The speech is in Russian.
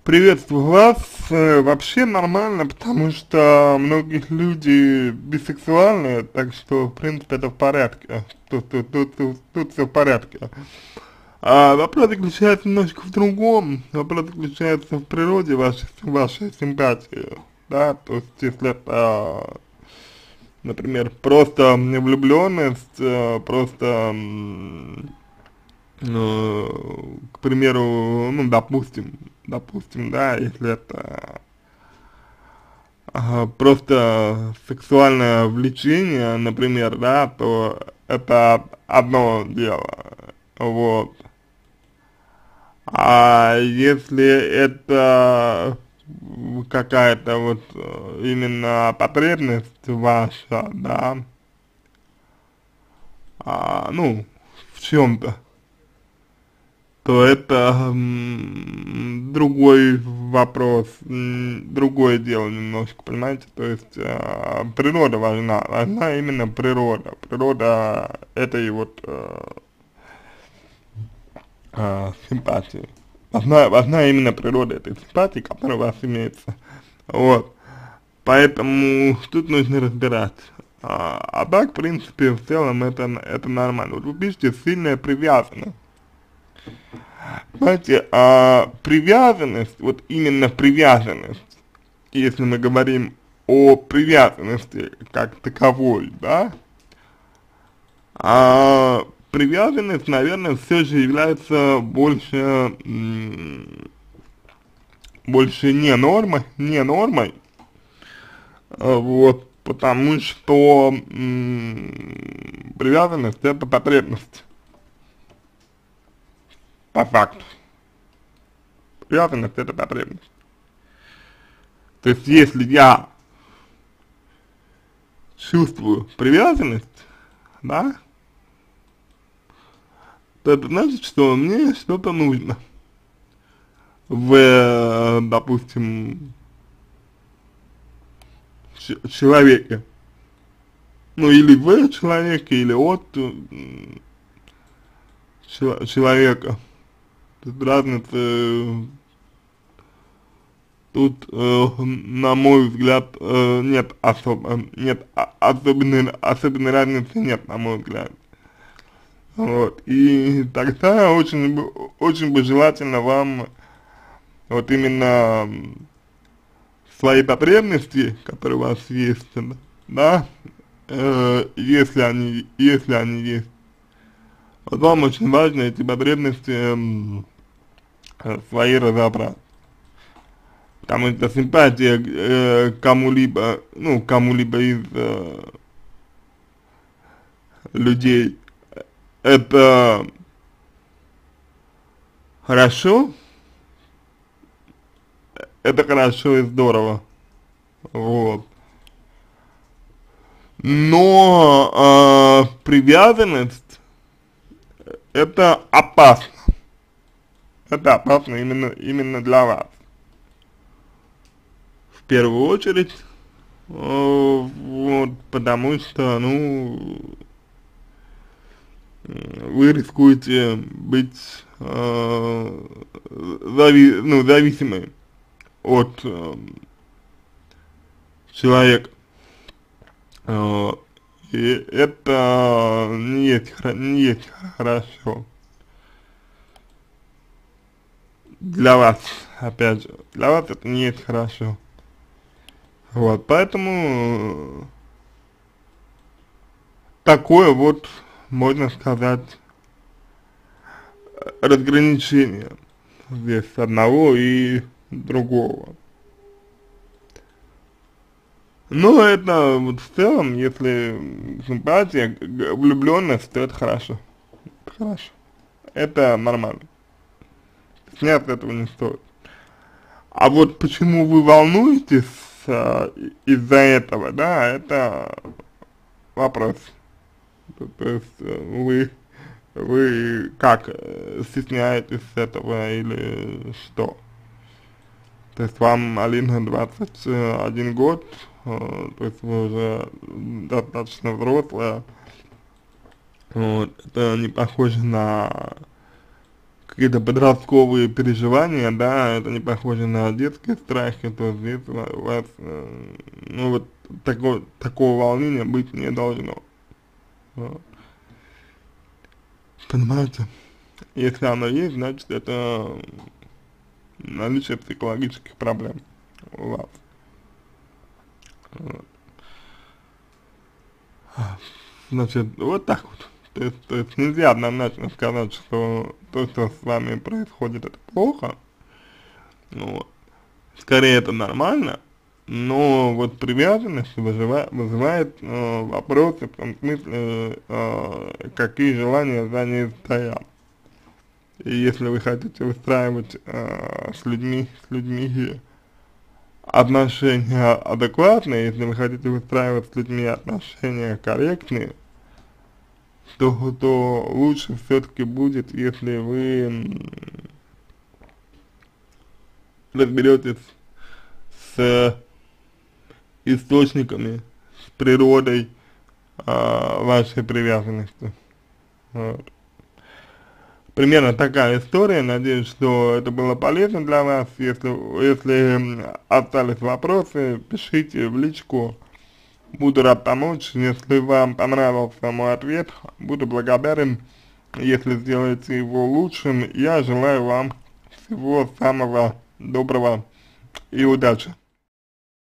Приветствую вас. Вообще нормально, потому что многие люди бисексуальные, так что, в принципе, это в порядке. Тут все в порядке. А вопрос заключается немножко в другом. Вопрос заключается в природе вашей симпатии. Да, то есть, если это, например, просто влюбленность, к примеру, ну, допустим, да, если это просто сексуальное влечение, например, да, то это одно дело, вот. А если это какая-то вот именно потребность ваша, да, ну, в чем-то, то это другой вопрос, другое дело немножко, понимаете, то есть природа важна именно природа этой вот симпатии, важна именно природа этой симпатии, которая у вас имеется, вот, поэтому тут нужно разбирать. А так, в принципе, в целом это нормально. Вот вы пишете сильная привязанность. Знаете, привязанность, вот именно привязанность, если мы говорим о привязанности как таковой, да, привязанность, наверное, все же является больше не нормой, вот, потому что привязанность это потребность, по факту, привязанность это потребность. То есть, если я чувствую привязанность, да, то это значит, что мне что-то нужно допустим, человеке. Ну, или в человеке, или от человека. Тут разницы, на мой взгляд, нет особенной разницы нет, на мой взгляд. Вот, и тогда очень бы желательно вам вот именно свои потребности, которые у вас есть, да, если они есть, вот вам очень важно эти потребности свои разобрать. Потому что симпатия кому-либо, ну, кому-либо из людей, это хорошо, это хорошо и здорово, вот. Но привязанность это опасно, именно для вас. В первую очередь, вот, потому что, ну, вы рискуете быть зависимы от человека. Э, и это не есть хорошо для вас, опять же, для вас это не есть хорошо. Вот, поэтому такое вот, можно сказать, разграничение здесь одного и другого. Но это вот в целом, если симпатия, влюбленность, то это хорошо. Это хорошо. Это нормально. Снять этого не стоит. А вот почему вы волнуетесь из-за этого, да, это вопрос. То есть вы как, стесняетесь этого или что? То есть вам, Алина, 21 год, то есть вы уже достаточно взрослая, вот, это не похоже на какие-то подростковые переживания, да, это не похоже на детские страхи, то здесь у вас, ну вот, такого волнения быть не должно. Вот. Понимаете? Если оно есть, значит это наличие психологических проблем у вас. Вот. Значит, вот так вот. То есть нельзя однозначно сказать, что то, что с вами происходит, это плохо. Вот. Скорее это нормально, но вот привязанность вызывает вопросы, в том смысле, какие желания за ней стоят. И если вы хотите выстраивать с людьми отношения адекватные, если вы хотите выстраивать с людьми отношения корректные, то лучше все-таки будет, если вы разберетесь с источниками, с природой вашей привязанности. Вот. Примерно такая история. Надеюсь, что это было полезно для вас. Если остались вопросы, пишите в личку. Буду рад помочь. Если вам понравился мой ответ, буду благодарен, если сделаете его лучшим. Я желаю вам всего самого доброго и удачи.